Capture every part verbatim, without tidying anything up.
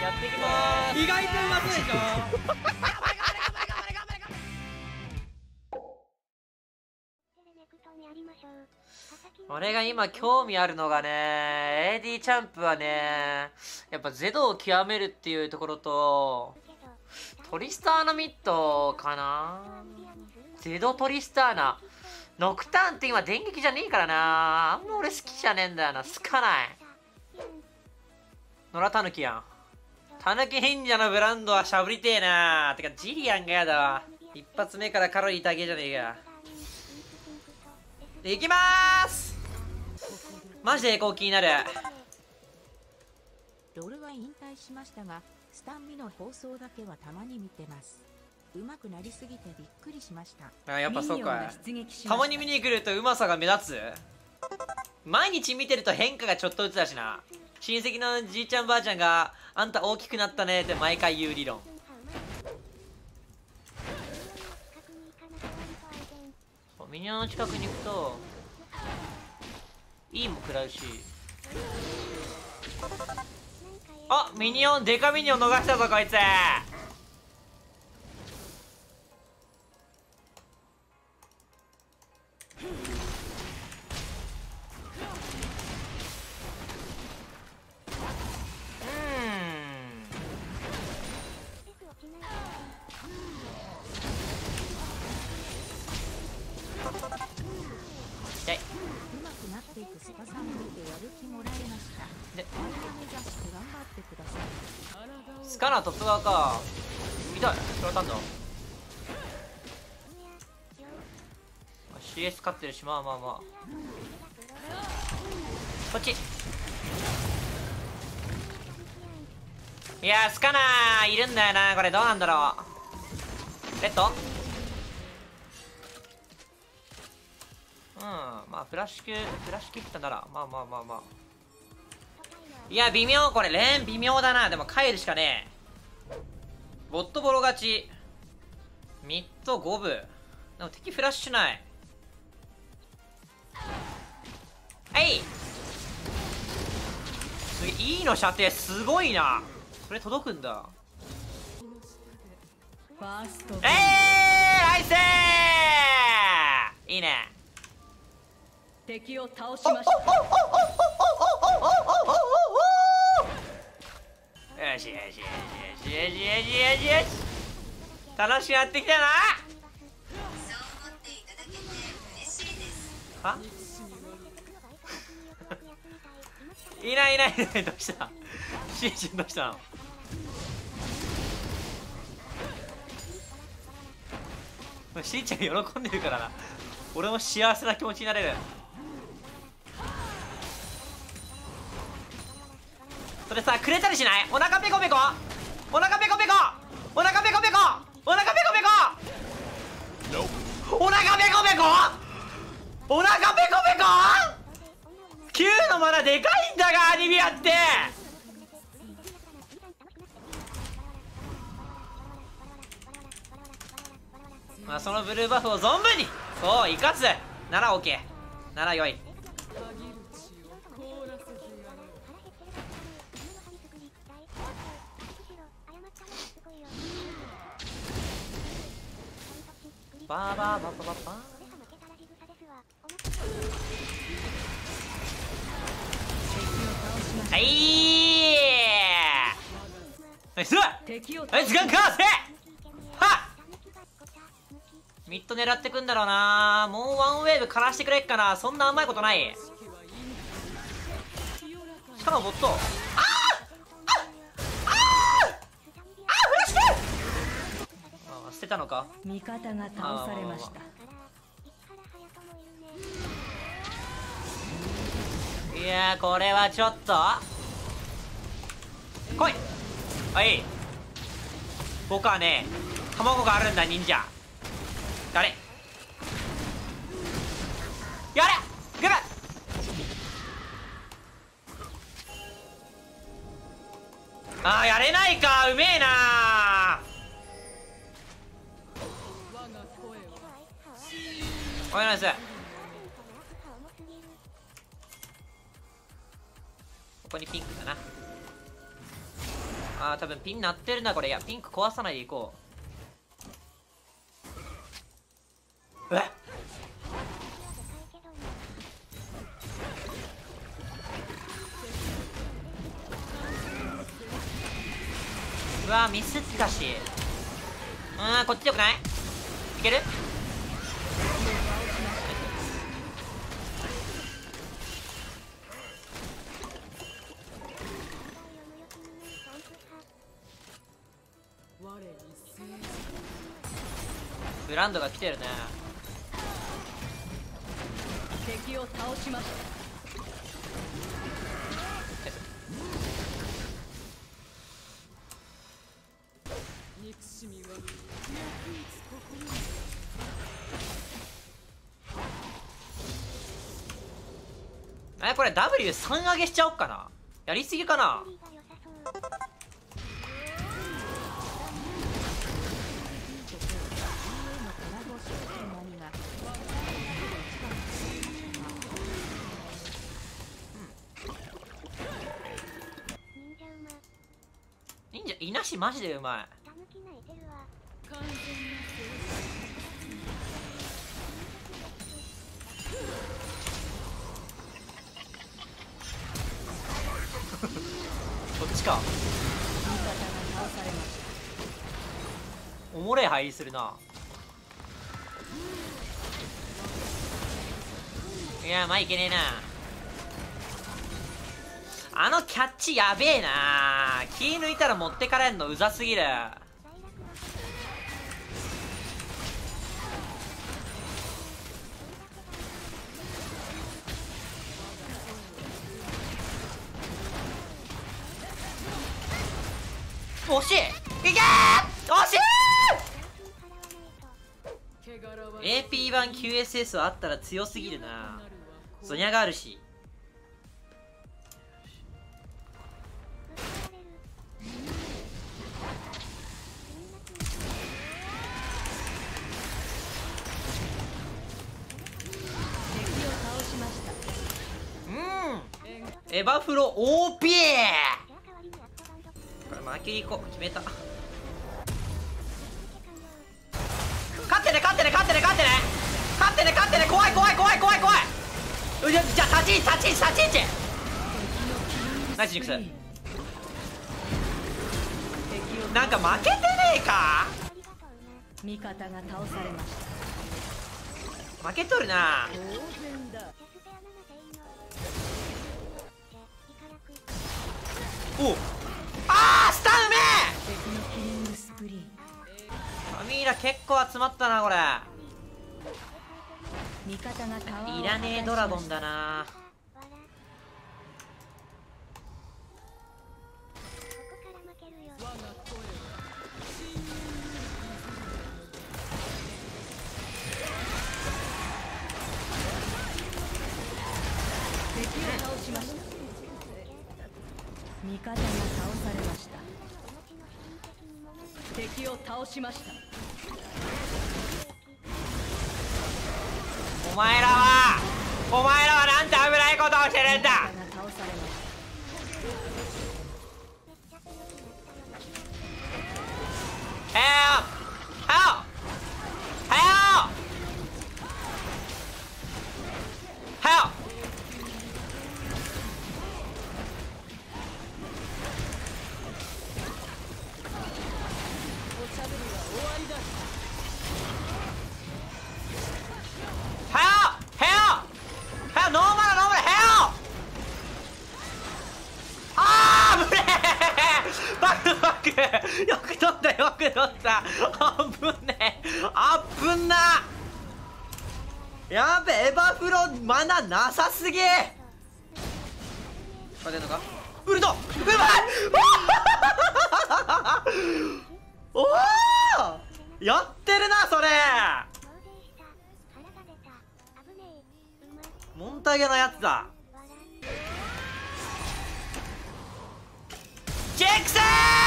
やっていきまーす。 意外とうまそうでしょ。 俺が今興味あるのがね、エーディー チャンプはね、やっぱゼドを極めるっていうところと、トリスターナミットかな。ゼドトリスターナ。ノクターンって今電撃じゃねえからな。あんま俺好きじゃねえんだよな。好かない。野良タヌキやん。タヌキ忍者のブランドはしゃぶりてえな。てかジリアンがやだわ。一発目からカロリー高えじゃねえか。いきまーす。マジでエコー気になる。 ロールは引退しましたが、スタンミの放送だけはたまに見てます。上手くなりすぎてびっくりしました。 あ、やっぱそうか。たまに見に来るとうまさが目立つ。毎日見てると変化がちょっとずつだしな。親戚のじいちゃんばあちゃんがあんた大きくなったねって毎回言う理論。ミニオンの近くに行くといいも食らうし。あ、ミニオン、デカミニオン逃したぞこいつ。スカナートップ側か。見たい。それはたんだ。シーエス 勝ってるし、まあまあまあ。こっち。いやー、スカナーいるんだよな。これどうなんだろう。レッド。うん、まあフラッシュフラッシュ切ったならまあまあまあまあ。いや微妙、これレーン微妙だな。でも帰るしかねえ。ボットボロ勝ち。ミッド五分。でも敵フラッシュない。はい、すげえ。いいの射程すごいな。それ届くんだ。えーナイスー。いいね。 敵を倒しました。 よしよしよしよしよしよしよしよし。楽しくなってきたな。はいないいないいない。どうした。シーチンどうしたの。しーちゃん喜んでるからな。俺も幸せな気持ちになれる。それさくれたりしない。お腹ペコペコ、お腹ペコペコ、お腹ペコペコ、お腹ペコペコ、お腹ペコペコ、お腹ペコペコ。きゅうのまだでかいんだがアニビアって。まあそのブルーバフを存分にそう生かすなら OK なら良い。バーバーバーバーバーバー。はいナイスナイスガンカーセはっ。ミッド狙ってくんだろうな。もうワンウェーブ枯らしてくれっかな。そんな甘いことない。しかもボット。あーああああフラッシュ。あ捨てたのか。 味方が倒されました。 いやーこれはちょっと来い。はい、僕はね卵があるんだ忍者。誰やれグブ。あーやれないか。うめえなー。おいナイス。ここにピンクだな。 あー多分ピン鳴ってるなこれ。いやピンク壊さないでいこう。えうわミスったし。うーんこっちよくない？いける？ブランドが来てるね。 敵を倒しました。憎しみはえこれ ダブリューさん 上げしちゃおっかな。やりすぎかな。忍者いなしマジでうまい。こっちか。おもれえ入りするな。いやまあいけねえな。あのキャッチやべえな。気抜いたら持ってかれんのうざすぎる。惜しい。いけー惜しい。 エーピー 版 キューエスエス はあったら強すぎるな。ゾニャがあるし。エバフロ オーピー。 これマーキュリーこう決めた。勝ってね勝ってね勝ってね勝ってね勝ってね勝ってね。怖い怖い怖い怖い怖い。うじゃじゃあ立ち位置立ち位置立ち位置。ナイスジンクス。なんか負けてねえか。 味方が倒されました。 負けとるな。 当然だ。 おあースタンうめ敵のキリングスプリー。 え。ファミーラ結構集まったなこれ。 味方がタワーをいらねえドラゴンだな。 敵を倒しました。味方が倒されました。敵を倒しました。 お前らはお前らはなんて危ないことをしてるんだ。 味方が倒されました。 へよはよはよはよ。 おしゃべりは終わりだ。 はよはよはよノーマルノーマルはよ。あー危ねえ。バックバックよく取ったよく取った。あぶねえあぶんな。やべえエバフロマナなさすぎ。これ出るのか。ウルトうまいおおやってるなそれ。モンタゲのやつだ。ジェクス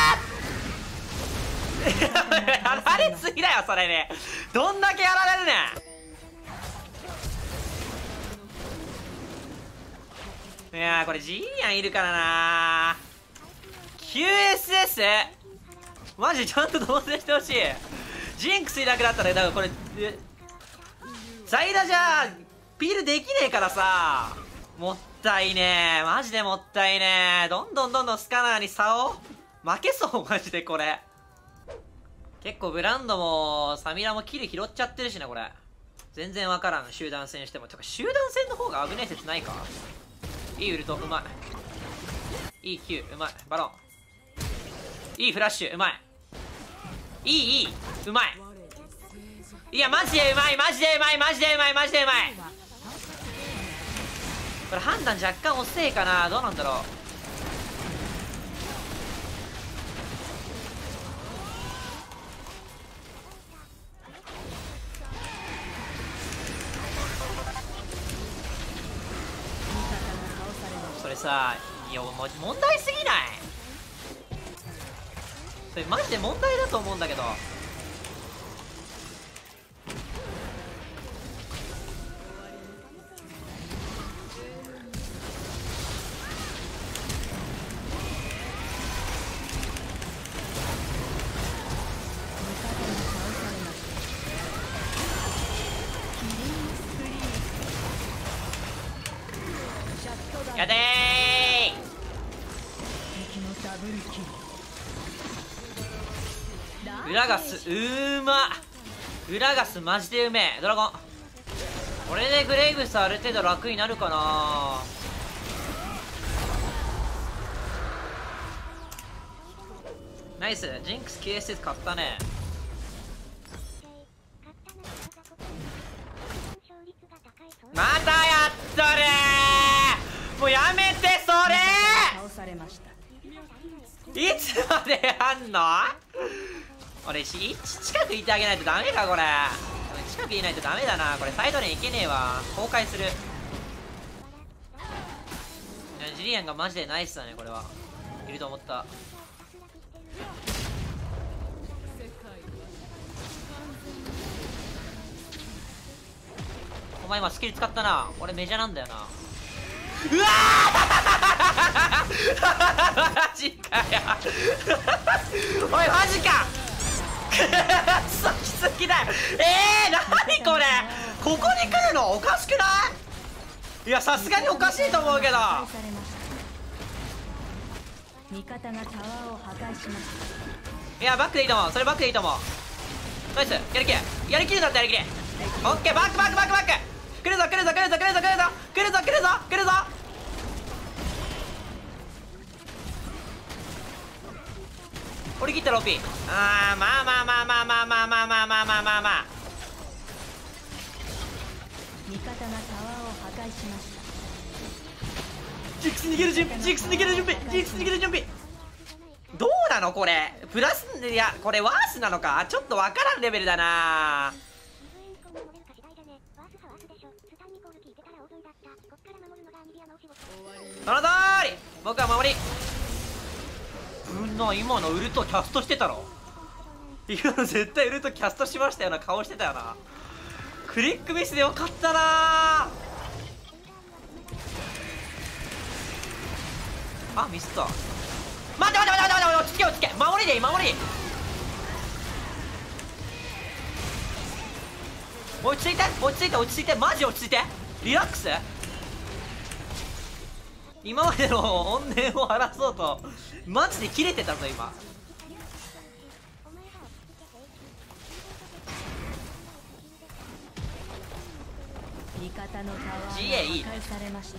ーやられすぎだよそれね。どんだけやられるねん。いやーこれジーニャンいるからな。 キューエスエススマジちゃんと同棲してほしい。ジンクスいなくなったらだからこれザイダじゃピールできねえからさ、もったいねえ、マジでもったいねえ。どんどんどんどんスカナーに差を負けそう、マジでこれ。結構ブランドもサミラもキル拾っちゃってるしな、これ全然わからん。集団戦してもてか集団戦の方が危ねえ説ないか。いいウルトうまい、いい Q うまい、バロンいい、フラッシュうまい、いいいいうまい、いやマジでうまい、マジでうまい、マジでうまい、マジでうまい。これ判断若干遅いかな、どうなんだろう。それさ、いやもう問題すぎない？それマジで問題だと思うんだけど。やでー、ウラガスうーま、ウラガスマジでうめえ。ドラゴンこれでグレイブスある程度楽になるかな。ナイス、ジンクス ケーエスエス 買ったね。またやっとるー、もうやめてそれー。いつまでやんの？俺し近くいてあげないとダメか、これ近くいないとダメだな。これサイドレーンいけねえわ、崩壊する。ジリアンがマジでナイスだね。これはいると思った。お前今スキル使ったな。俺メジャーなんだよな。うわーマジかよおいマジかくっそきつきだよ。えー、なにこれ、ここに来るのおかしくない？いやさすがにおかしいと思うけど。 味方がタワーを破壊しました。 いやバックでいいと思う、それバックでいいと思う。ナイス、やりきれやりきるだったらやりきれ。オッケー、バックバックバックバック、来るぞ来るぞ来るぞ来るぞ来るぞ来るぞ来るぞ来るぞ。折り切ったら オーピー。 あーまあまあまあまあまあまあまあまあまあまあまあまあ。 味方がタワーを破壊しました。 ジンクス逃げる準備、ジンクス逃げる準備、ジンクス逃げる準備。どうなのこれ、プラス、いやこれワースなのかちょっとわからんレベルだな。その通り、僕は守り。うんな、今のウルトキャストしてたろ。今の絶対ウルトキャストしましたよな顔してたよな。クリックミスでよかったな。あ、ミスった。待って待って待って待って、落ち着け落ち着け、守りでいい守り。落ち着いて落ち着いて落ち着いて、マジ落ち着いて、リラックス。今までの怨念を晴らそうとマジで切れてたぞ今。 味方のタワーが破壊されました。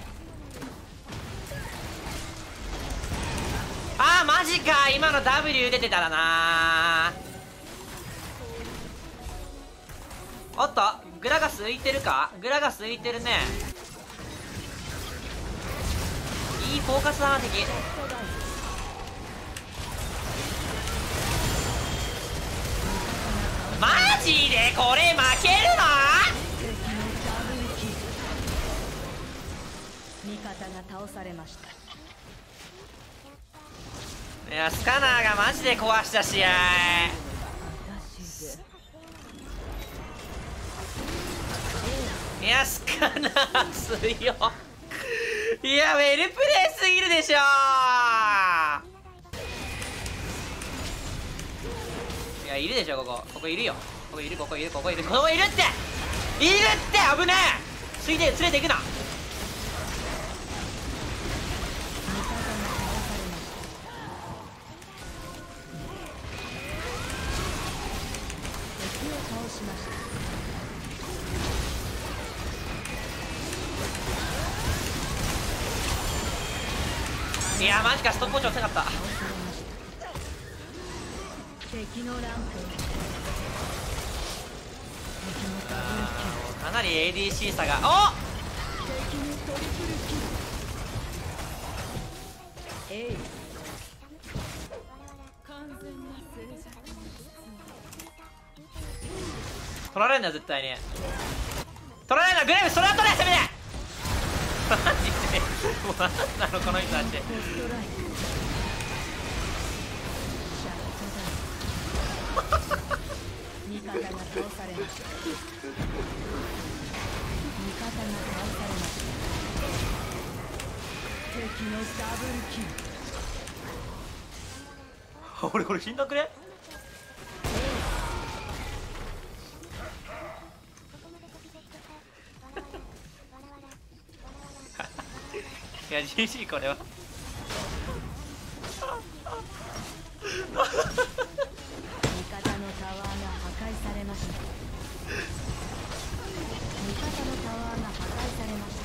あーマジか、今の ダブリュー 出てたらな。おっとグラガス浮いてるか、グラガス浮いてるね。いいフォーカスだな敵。マジでこれ負けるの？ 味方が倒されました。 いやスカナーがマジで壊した試合。いやスカナー強いよいやウェルプレイすぎるでしょ。 いやいるでしょここここいるよここいるここいるここいるここいるっているって危ねえついで連れていくな。いやマジかストップウォッチ遅かった。 敵のランプかなり エーディーシー 差がおっ敵にトリプルキル。えい完全な静寂。 取られるんだよ絶対に取られるんだグレーブそれは取れせめてマジでもう何なのこの人たち。 ポストライトシャットダウン味方が倒されました。味方が倒されました。敵のダブルキル。 俺これ死んだくれいや ジージー これは味方のタワーが破壊されました。味方のタワーが破壊されました。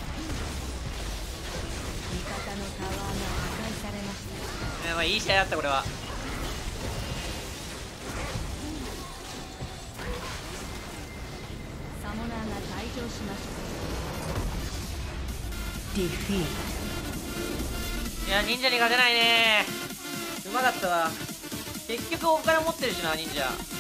味方のタワーが破壊されました。 いやまあいい試合だったこれは。 サモナーが退場しました。ディフィーいや忍者に勝てないねうまかったわ結局お金持ってるしな忍者。